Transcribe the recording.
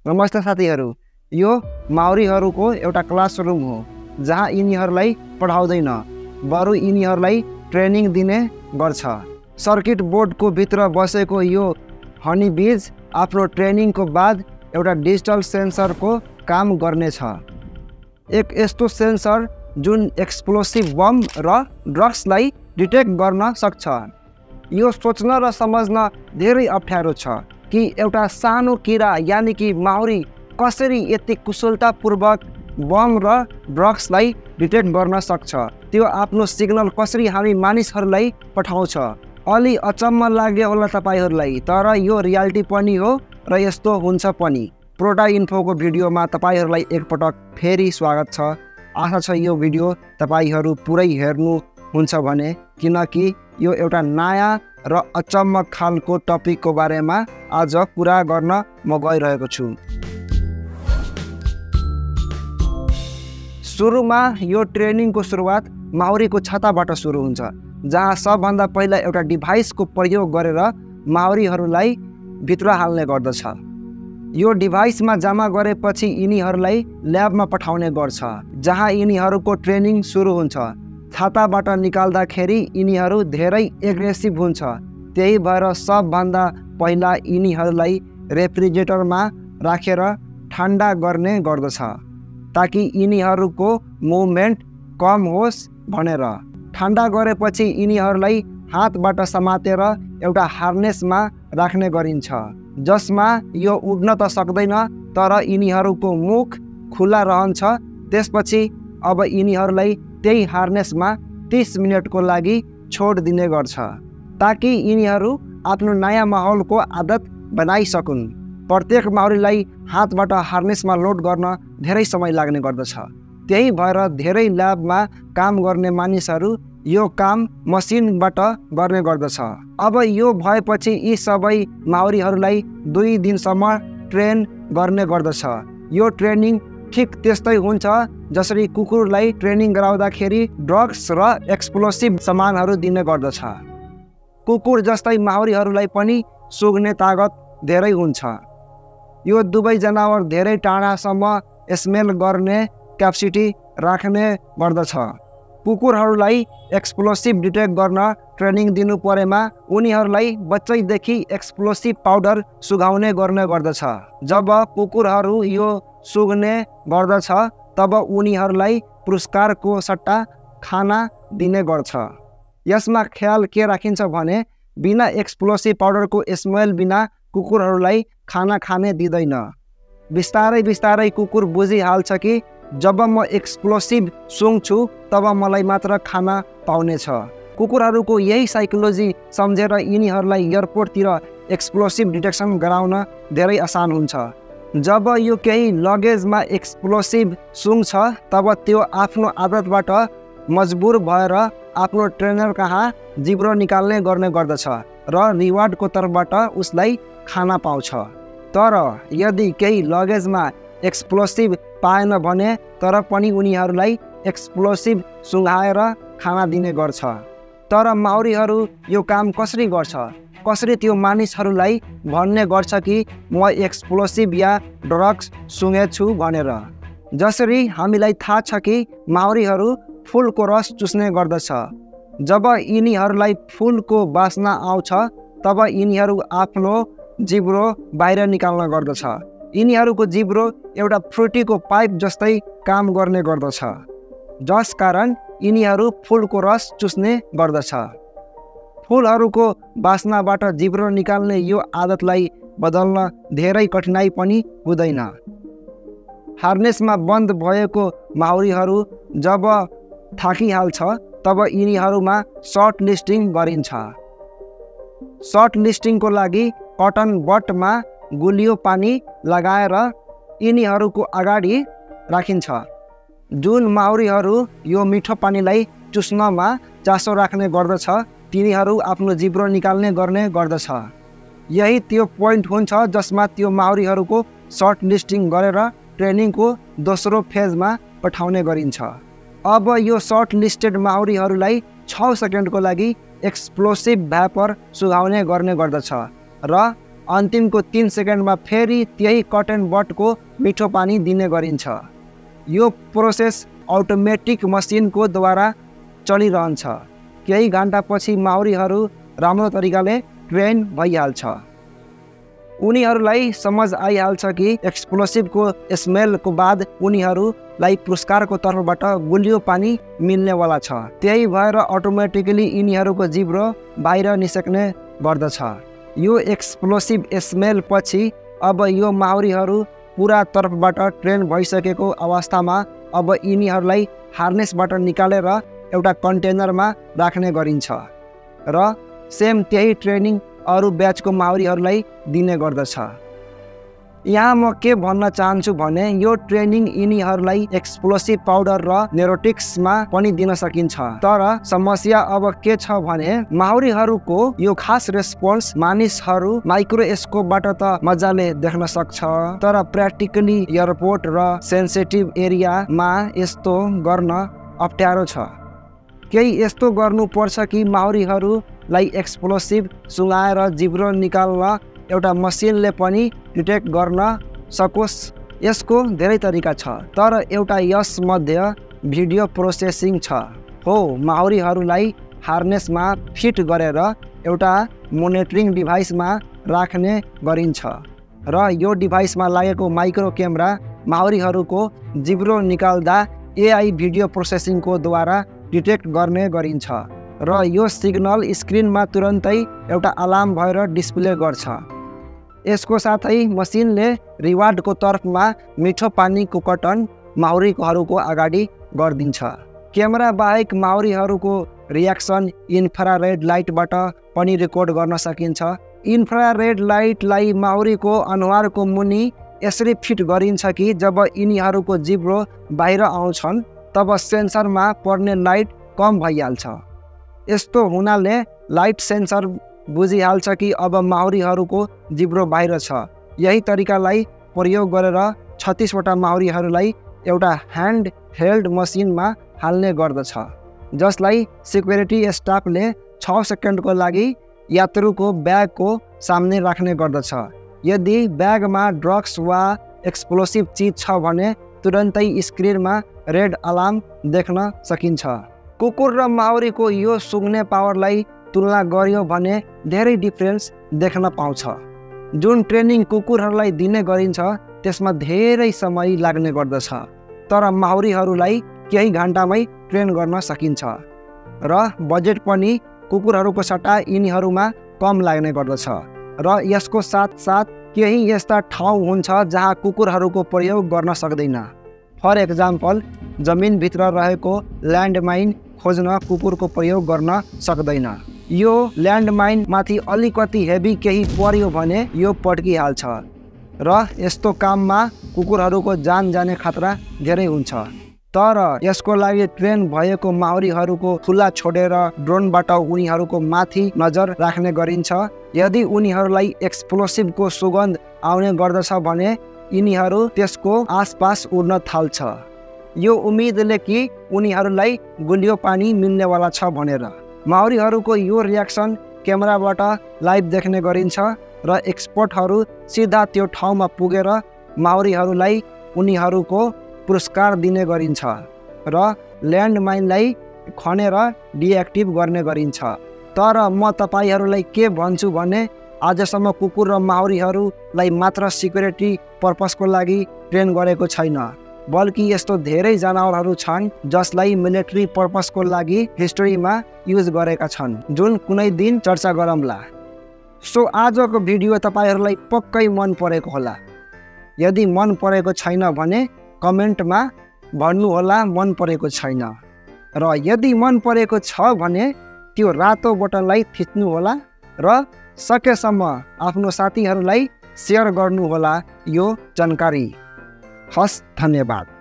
नमस्ते साथीहरू, यो माउरीहरूको एउटा क्लासरुम हो जहाँ यिनीहरूलाई पढाउँदैन बरु यिनीहरूलाई ट्रेनिङ दिने गर्छ। सर्किट बोर्डको भित्र बसेको यो हनी बीज आफ्नो ट्रेनिङको बाद एउटा डिजिटल सेन्सरको काम गर्नेछ। एक यस्तो सेन्सर जुन एक्सप्लोसिभ बम र ड्रग्सलाई डिटेक्ट गर्न सक्छ। यो सोच्न र समझ्न धेरै अप्ठ्यारो छ कि एउटा सानो किरा यानि कि माउरी कसरी यति कुशलतापूर्वक बम र ड्रग्सलाई डिटेक्ट गर्न सक्छ। त्यो आफ्नो सिग्नल कसरी हामी मानिसहरूलाई पठाउँछ। अलि अचम्म लाग्यो होला तपाईहरूलाई, तर यो रियालिटी पनि हो र यस्तो हुन्छ पनि। प्रोटा इन्फोको भिडियोमा तपाईहरूलाई एकपटक फेरि स्वागत छ। आशा छ यो भिडियो तपाईहरू पुरै हेर्नुहुन्छ भने, किनकि यो एउटा नयाँ र अचम्म खालको टपिकको बारेमा आज कुरा गर्न म गइरहेको छु। सुरुमा यो ट्रेनिङको सुरुवात माउरीको छाताबाट सुरु हुन्छ, जहाँ सबभन्दा पहिला एउटा डिभाइसको प्रयोग गरेर माउरीहरूलाई भित्र हाल्ने गर्दछ। यो डिभाइसमा जम्मा गरेपछि यिनीहरूलाई ल्याबमा पठाउने गर्छ, जहाँ यिनीहरूको ट्रेनिङ सुरु हुन्छ। छाताबाट निकाल्दाखेरि यिनीहरू धेरै एग्रेसिभ हुन्छ, त्यही भएर सबभन्दा पहिला यिनीहरूलाई रेफ्रिजरेटरमा राखेर ठन्डा गर्ने गर्दछ, ताकि यिनीहरूको मुभमेन्ट कम होस् भनेर। ठन्डा गरेपछि यिनीहरूलाई हातबाट समातेर एउटा हार्नेसमा राख्ने गरिन्छ, जसमा यो उड्न त सक्दैन तर यिनीहरूको मुख खुला रहन्छ। त्यसपछि अब यिनीहरूलाई त्यही हार्नेसमा 30 मिनटको लागि छोड दिने गर्छ, ताकि यिनीहरू आफ्नो नयाँ माहौलको आदत बनाइसकुन्। प्रत्येक माउरीलाई हातबाट हार्नेसमा लोड गर्न धेरै समय लाग्ने गर्दछ, त्यही भएर धेरै ल्याबमा काम गर्ने मानिसहरू यो काम मसिनबाट गर्ने गर्दछ। अब यो भएपछि यी सबै माउरीहरूलाई 2 दिनसम्म ट्रेन गर्ने गर्दछ। यो ट्रेनिङ ठिक त्यस्तै हुन्छ जसरी कुकुरलाई ट्रेनिङ गराउँदाखेरि ड्रग्स र एक्सप्लोसिभ सामानहरू दिने गर्दछ। कुकुर जस्तै माउरीहरूलाई पनि सुँघ्ने तागत धेरै हुन्छ। यो दुवै जनावर धेरै टाढासम्म स्मेल गर्ने क्यापेसिटी राख्ने गर्दछ। कुकुरहरूलाई एक्सप्लोसिभ डिटेक्ट गर्न ट्रेनिङ दिनु परेमा उनीहरूलाई बच्चैदेखि एक्सप्लोसिभ पाउडर सुँघाउने गर्ने गर्दछ। जब कुकुरहरू यो सुँघ्ने गर्दछ तब उनीहरूलाई पुरस्कारको सट्टा खाना दिने गर्छ। यसमा ख्याल के राखिन्छ भने, बिना एक्सप्लोसिभ पाउडरको स्मेल बिना कुकुरहरूलाई खाना खाने दिँदैन। बिस्तारै बिस्तारै कुकुर बुझिहाल्छ कि जब म एक्सप्लोसिभ सुँघ्छु तब मलाई मात्र खाना पाउनेछ। कुकुरहरूको यही साइकोलोजी सम्झेर यिनीहरूलाई एयरपोर्टतिर एक्सप्लोसिभ डिटेक्सन गराउन धेरै आसान हुन्छ। जब यो केही लगेजमा एक्सप्लोसिभ सुँघ्छ तब त्यो आफ्नो आदतबाट मजबुर भएर आफ्नो ट्रेनर कहाँ जिब्रो निकाल्ने गर्ने गर्दछ र रिवार्डको तर्फबाट उसलाई खाना पाउँछ। तर यदि केही लगेजमा एक्सप्लोसिभ पाएन भने तर पनि उनीहरूलाई एक्सप्लोसिभ सुँघाएर खाना दिने गर्छ। तर माउरीहरू यो काम कसरी गर्छ? कसरी त्यो मानिसहरूलाई भन्ने गर्छ कि म एक्सप्लोसिभ या ड्रग्स सुँघेछु भनेर? जसरी हामीलाई थाहा छ कि माउरीहरू फुलको रस चुस्ने गर्दछ। जब यिनीहरूलाई फुलको बास्ना आउँछ तब यिनीहरू आफ्नो जिब्रो बाहिर निकाल्न गर्दछ। यिनीहरूको जिब्रो एउटा फ्रुटीको पाइप जस्तै काम गर्ने गर्दछ, जस कारण यिनीहरू फुलको रस चुस्ने गर्दछ। फुलहरूको बास्नाबाट जिब्रो निकाल्ने यो आदतलाई बदल्न धेरै कठिनाइ पनि हुँदैन। हार्नेसमा बन्द भएको माउरीहरू जब थाकिहाल्छ तब यिनीहरूमा सर्ट लिस्टिङ गरिन्छ। सर्ट लिस्टिङको लागि कटन बटमा गुलियो पानी लगाएर यिनीहरूको अगाडि राखिन्छ। जुन माउरीहरू यो मिठो पानीलाई चुस्नमा चासो राख्ने गर्दछ तिनीहरू आफ्नो जिब्रो निकाल्ने गर्ने गर्दछ। यही त्यो पोइन्ट हुन्छ जसमा त्यो माउरीहरूको सर्ट लिस्टिङ गरेर ट्रेनिङको दोस्रो फेजमा पठाउने गरिन्छ। अब यो सर्ट लिस्टेड माउरीहरूलाई 6 सेकेन्डको लागि एक्सप्लोसिभ भ्यापर सुँघाउने गर्ने गर्दछ र अन्तिमको 3 सेकेन्डमा फेरि त्यही कटन बडको मिठो पानी दिने गरिन्छ। यो प्रोसेस अटोमेटिक मसिनको द्वारा चलिरहन्छ। केही घन्टापछि माउरीहरू राम्रो तरिकाले ट्रेन भइहाल्छ। उनीहरूलाई समझ आइहाल्छ कि एक्सप्लोसिभको स्मेलको बाद उनीहरूलाई पुरस्कारको तर्फबाट गुलियो पानी मिल्नेवाला छ। त्यही भएर अटोमेटिकली यिनीहरूको जिब्रो बाहिर निस्कने गर्दछ। यो एक्सप्लोसिभ स्मेल पछि अब यो माउरीहरू पुरा तर्फबाट ट्रेन भइसकेको अवस्थामा अब यिनीहरूलाई हार्नेसबाट निकालेर एउटा कन्टेनरमा राख्ने गरिन्छ र सेम त्यही ट्रेनिङ अरू ब्याचको माउरीहरूलाई दिने गर्दछ। यहाँ म के भन्न चाहन्छु भने यो ट्रेनिङ यिनीहरूलाई एक्सप्लोसिभ पाउडर र नेरोटिक्समा पनि दिन सकिन्छ। तर समस्या अब के छ भने माउरीहरूको यो खास रेस्पोन्स मानिसहरू माइक्रोस्कोपबाट त मजाले देख्न सक्छ, तर प्र्याक्टिकली एयरपोर्ट र सेन्सिटिभ एरियामा यस्तो गर्न अप्ठ्यारो छ। केही यस्तो गर्नुपर्छ कि माउरीहरूलाई एक्सप्लोसिभ सुँघाएर जिब्रो निकाल्न एउटा मसिनले पनि डिटेक्ट गर्न सकोस्। यसको धेरै तरिका छ, तर एउटा यसमध्ये भिडियो प्रोसेसिङ छ। हो, माउरीहरूलाई हार्नेसमा फिट गरेर एउटा मोनिटरिङ डिभाइसमा राख्ने गरिन्छ र यो डिभाइसमा लागेको माइक्रो क्यामेरा माउरीहरूको जिब्रो निकाल्दा एआई भिडियो प्रोसेसिङको द्वारा डिटेक्ट गर्ने गरिन्छ र यो सिग्नल स्क्रिनमा तुरन्तै एउटा अलार्म भएर डिस्प्ले गर्छ। यसको साथै मसिनले रिवार्डको तर्फमा मिठो पानीको कटन माउरीहरूको अगाडि गरिदिन्छ। क्यामेरा बाहेक माउरीहरूको रियाक्सन इन्फ्रारेड लाइटबाट पनि रेकर्ड गर्न सकिन्छ। इन्फ्रारेड लाइटलाई माउरीको अनुहारको मुनि यसरी फिट गरिन्छ कि जब यिनीहरूको जिब्रो बाहिर आउँछन् तब सेन्सरमा पर्ने लाइट कम भइहाल्छ। यस्तो हुनाले लाइट सेन्सर बुझिहाल्छ कि अब माउरीहरूको जिब्रो बाहिर छ। यही तरिकालाई प्रयोग गरेर 36 वटा माउरीहरूलाई एउटा ह्यान्ड हेल्ड मसिनमा हाल्ने गर्दछ, जसलाई सिक्युरिटी स्टाफले 6 सेकेन्डको लागि यात्रुको ब्यागको सामने राख्ने गर्दछ। यदि ब्यागमा ड्रग्स वा एक्सप्लोसिभ चिज छ भने तुरन्तै स्क्रिनमा रेड अलार्म देख्न सकिन्छ। कुकुर र माउरीको यो सुँघ्ने पावरलाई तुलना गरियो भने धेरै डिफ्रेन्स देख्न पाउँछ। जुन ट्रेनिङ कुकुरहरूलाई दिने गरिन्छ त्यसमा धेरै समय लाग्ने गर्दछ, तर माउरीहरूलाई केही घन्टामै ट्रेन गर्न सकिन्छ र बजेट पनि कुकुरहरूको सट्टा यिनीहरूमा कम लाग्ने गर्दछ। र यसको साथसाथ केही यस्ता ठाउँ हुन्छ जहाँ कुकुरहरूको प्रयोग गर्न सक्दैन। फर एक्जाम्पल, जमिनभित्र रहेको ल्यान्डमाइन खोज्न कुकुरको प्रयोग गर्न सक्दैन। यो ल्यान्डमाइन माथि अलिकति हेभी केही पर्यो भने यो पड्किहाल्छ र यस्तो काममा कुकुरहरूको जान जाने खतरा धेरै हुन्छ। तर यसको लागि ट्रेन भएको माउरीहरूको खुला छोडेर ड्रोनबाट उनीहरूको माथि नजर राख्ने गरिन्छ। यदि उनीहरूलाई एक्सप्लोसिभको सुगन्ध आउने गर्दछ भने यिनीहरू त्यसको आसपास उड्न थाल्छ, यो उम्मेदले कि उनीहरूलाई गुलियो पानी मिल्नेवाला छ भनेर। माउरीहरूको यो रियाक्सन क्यामेराबाट लाइभ देख्ने गरिन्छ र एक्सपर्टहरू सिधा त्यो ठाउँमा पुगेर माउरीहरूलाई उनीहरूको पुरस्कार दिने गरिन्छ र ल्यान्डमाइनलाई खनेर डिएक्टिभ गर्ने गरिन्छ। तर म तपाईहरूलाई के भन्छु भने आजसम्म कुकुर र माउरीहरूलाई मात्र सिक्युरिटी पर्पसको लागि ट्रेन गरेको छैन, बल्कि यस्तो धेरै जनावरहरू छन् जसलाई मिलिट्री पर्पसको लागि हिस्ट्रीमा युज गरेका छन्, जुन कुनै दिन चर्चा गरौँला। सो आजको भिडियो तपाईहरूलाई पक्कै मन परेको होला। यदि मन परेको छैन भने कमेन्टमा भन्नुहोला मन परेको छैन, र यदि मन परेको छ भने त्यो रातो बटनलाई थिच्नुहोला र सकेसम्म आफ्नो साथीहरूलाई सेयर गर्नुहोला यो जानकारी। हस्, धन्यवाद।